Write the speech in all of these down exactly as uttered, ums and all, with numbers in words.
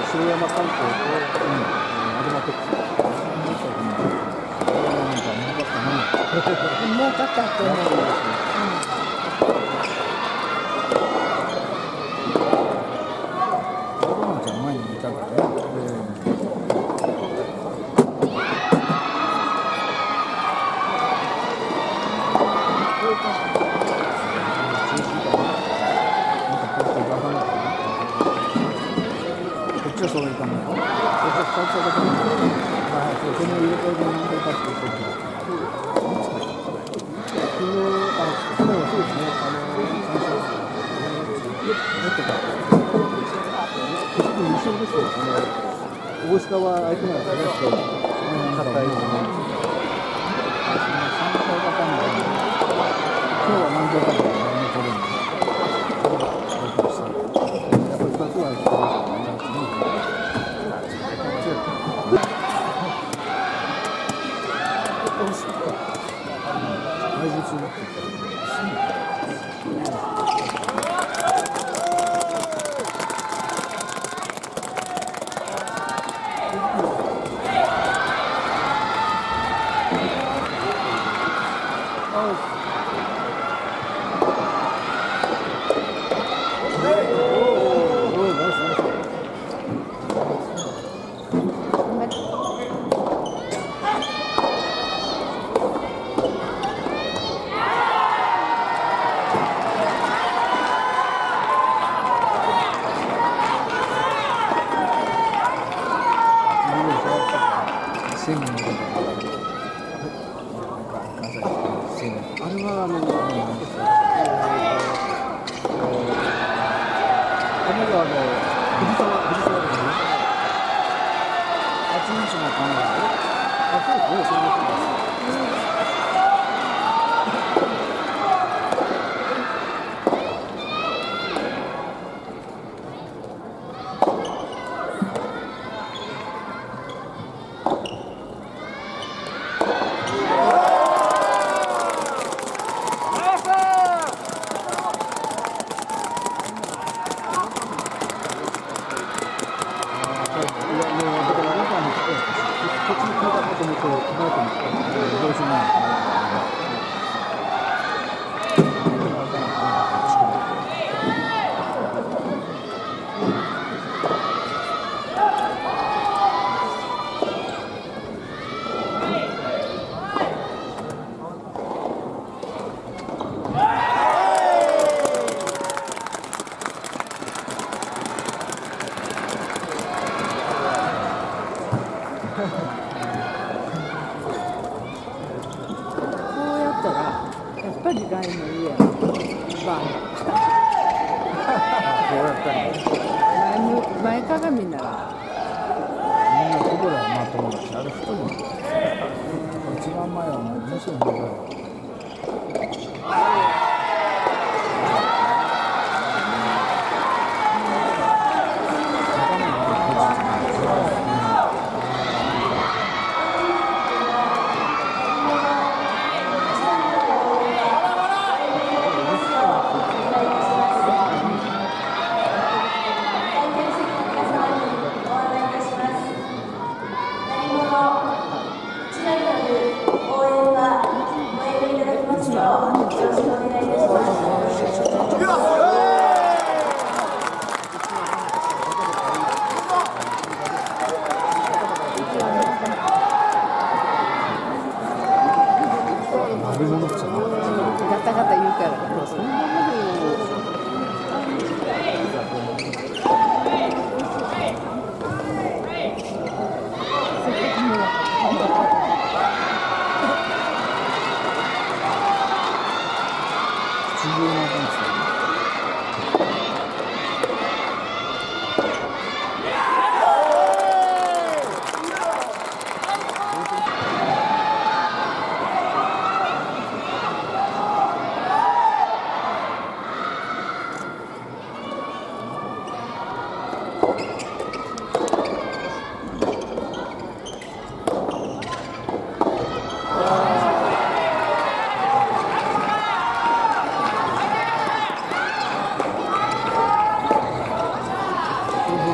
城山観光と、うん、アドマテックス。 儲かったと思う。 前にいたからね。こっちはそういう感じだよ。こっちはふたつだけど、はい、その入れ替えで何回かって言ってる。昨日、あ、昨日はそうですね。あの、最初、えっとか。結局一緒ですよ。あの、大下は相手なんですね。硬いですね。さんかいかかんない。今日は何回かで何も取れない。やっぱりふたつは必要ですよね。大事になってきた。あれはあの、神奈川の藤沢、藤沢ですね。八人の神奈川。あ、そうですね、そうですね。 やっぱりラインの上やバーン前鏡ならみんなここではまともだし、あれ一人一番前はもう面白いんだよ。 応援は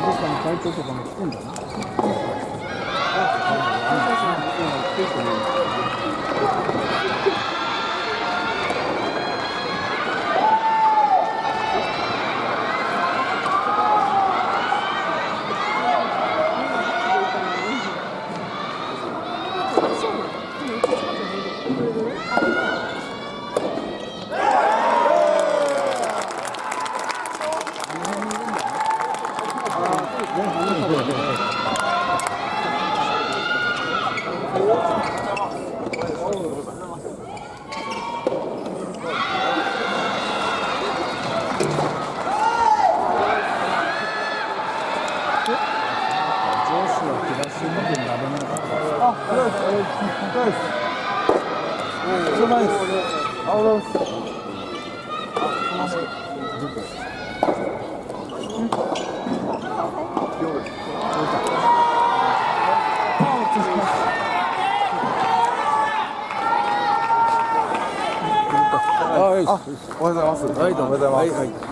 どっかの会長とかも来てんだな。 あ、おはようございます。はい、どうもおはようございます。はい、はい、おはようございます。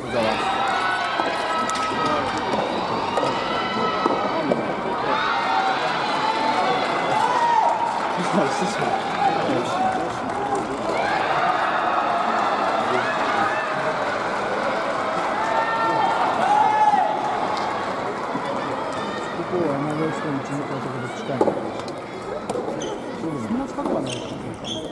ここは山口県に地元のところ近いんだけど、そんな近くはないかな。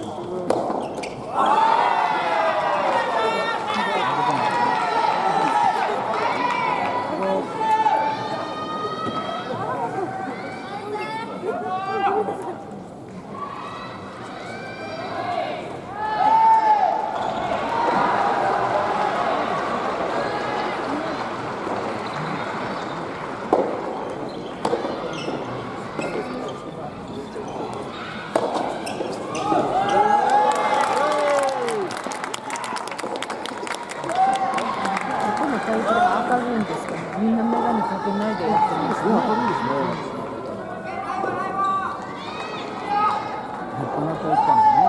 みんな眼鏡かけないでやってますね。 明るいですね。なかなか行ったんだね。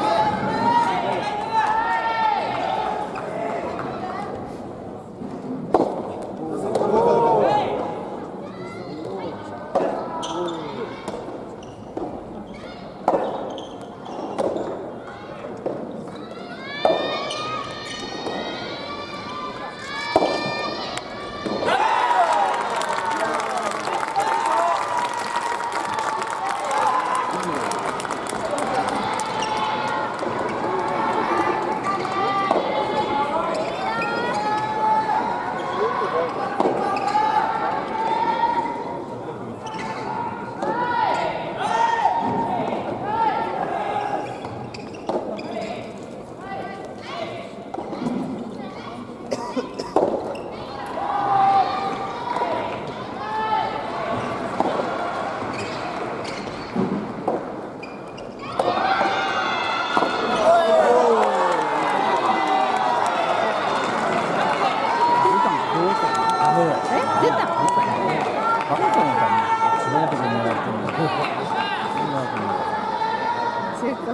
せっかく。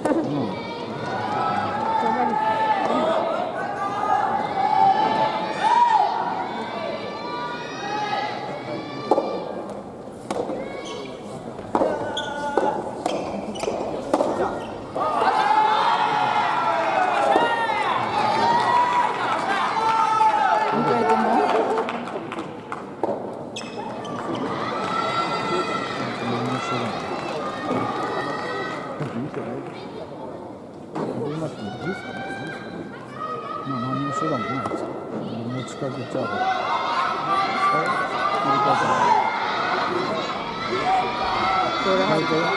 まあ何の手段もないですよ。持ちかけちゃう。これ入ってる。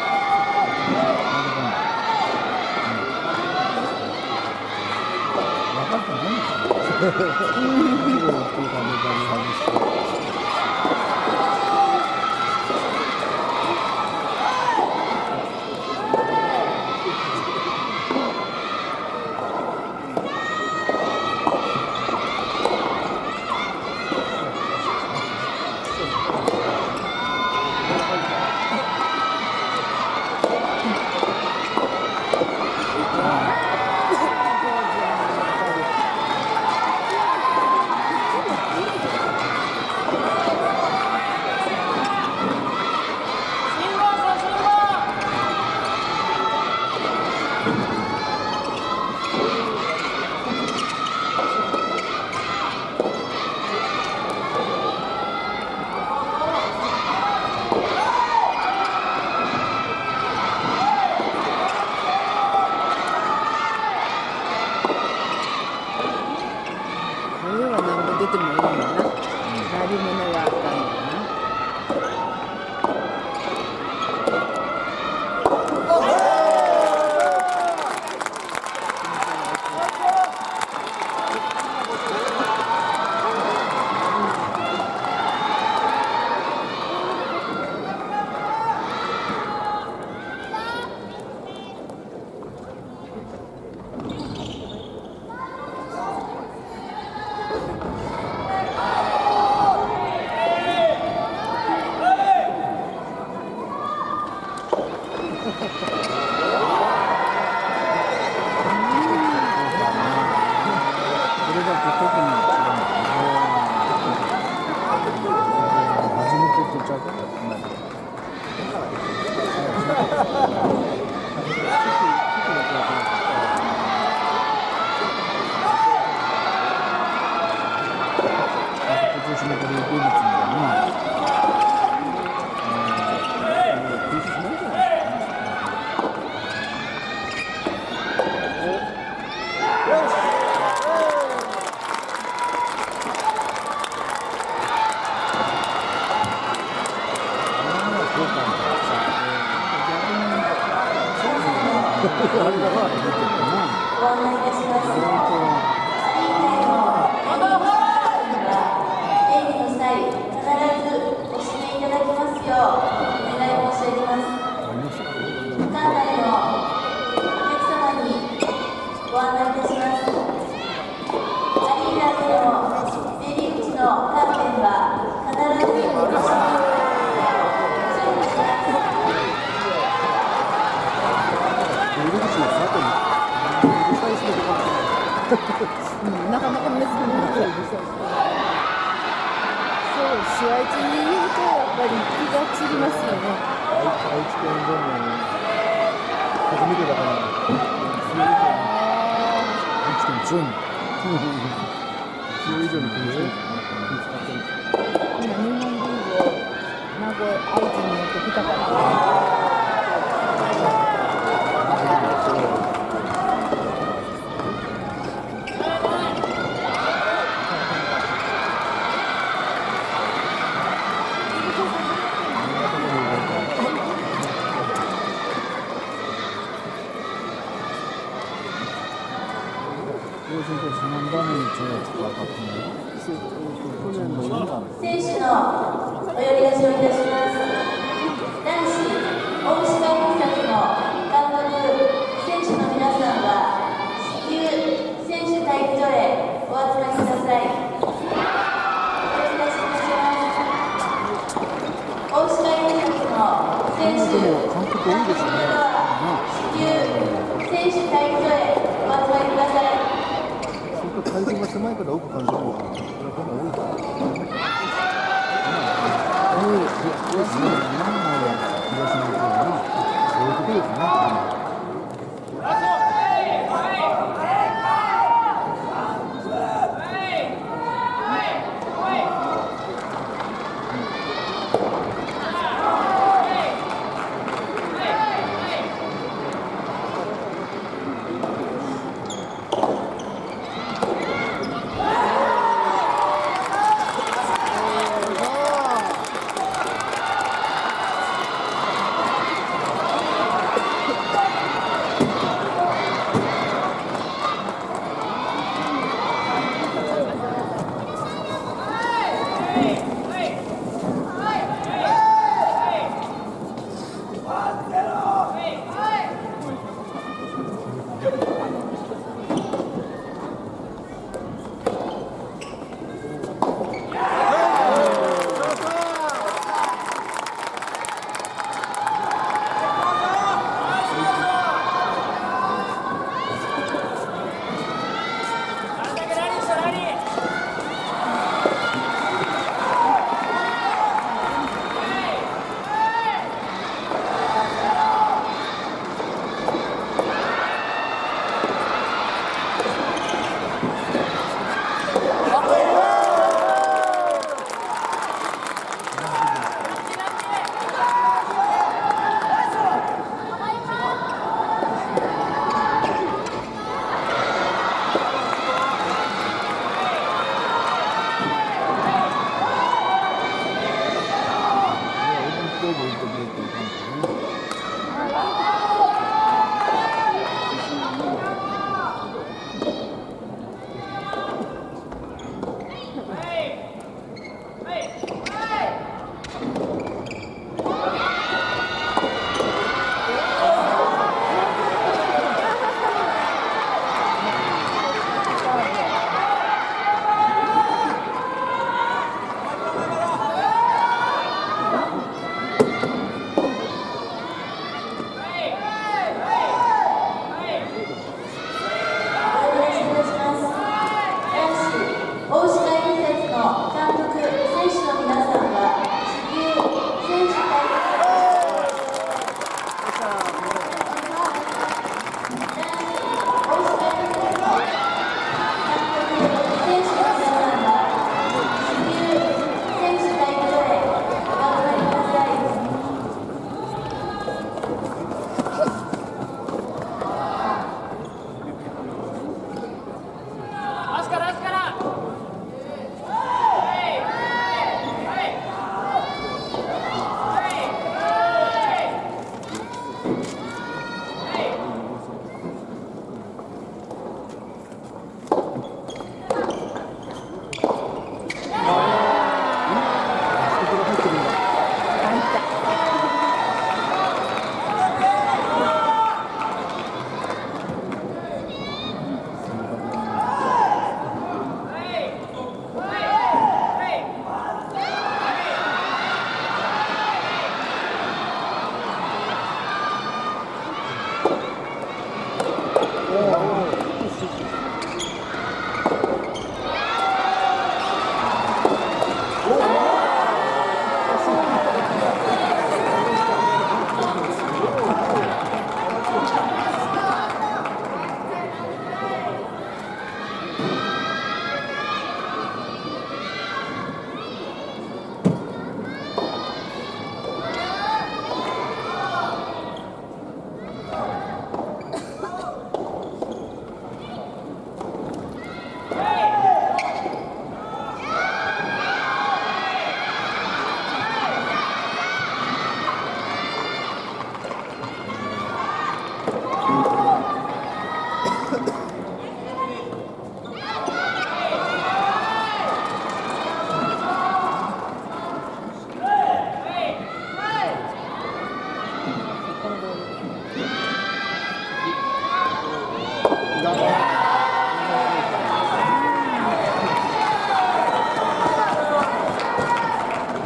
分かってないんですよ。 があったんだよな。なかなか珍しい。そう、試合中に言うとやっぱり気が散りますよね。 愛知県でも初めてだから。愛知県強いの。強い以上に気にしてる。 今日本リーグを名古屋、愛知に持ってきたから。 選手のお呼び出しをいたします。男子大石会議先の監督、選手の皆さんは至急選手待機所へお集まりください。お呼び出しいたします。大石会議先の選手監督の方は至急選手待機所へお集まりください。 会場が狭いから多く感じるのかな。これ多分多いから。多い。東の何枚や東の方がそういうことですね。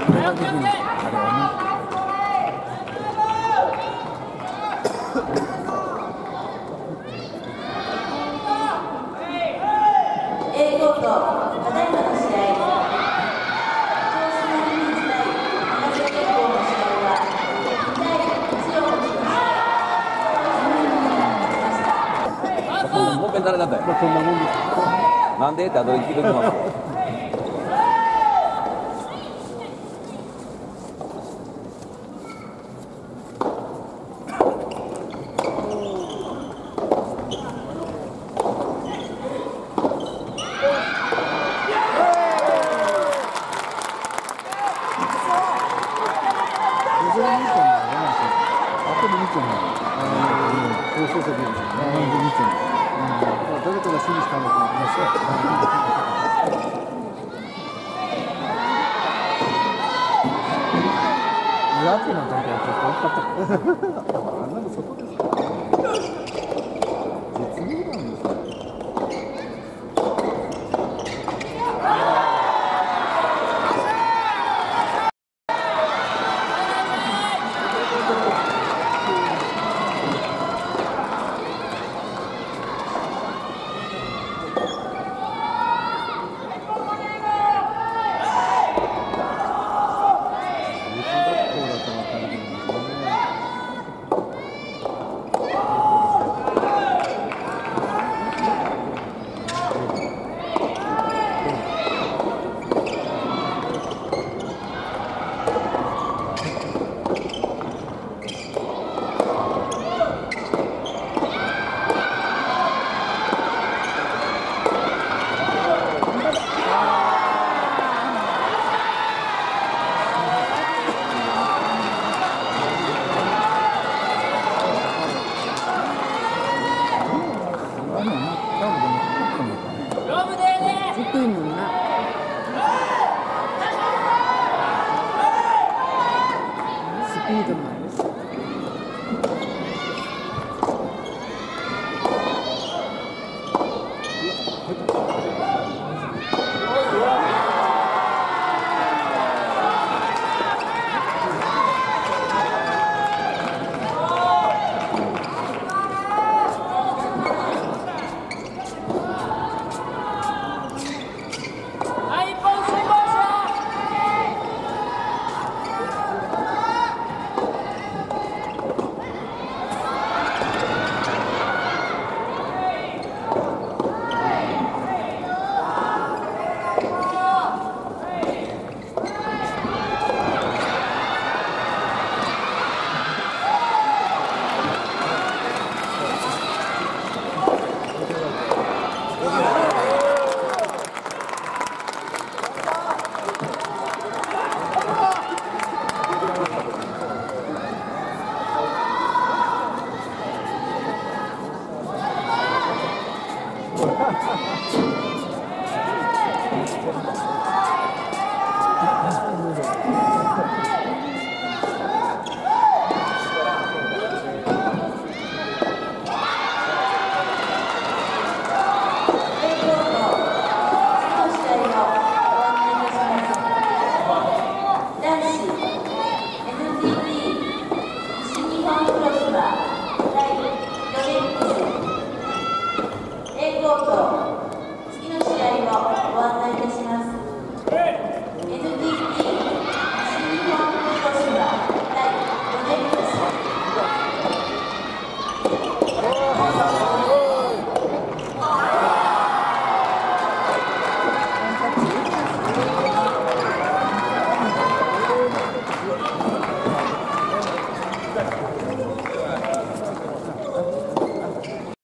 れができるあれはね。 A コート、ただいまの試合、銚子の日大長崎高校の試合はにたいいちをもちました。 もう一遍誰だったよ。 まあそんなもんです。 なんでって後で聞いてきます。 誰かが指示したのか。 やつの時はちょっと多かった。 あんなの外ですか。絶妙なんですよ。 低いもんな。スピードもあるし。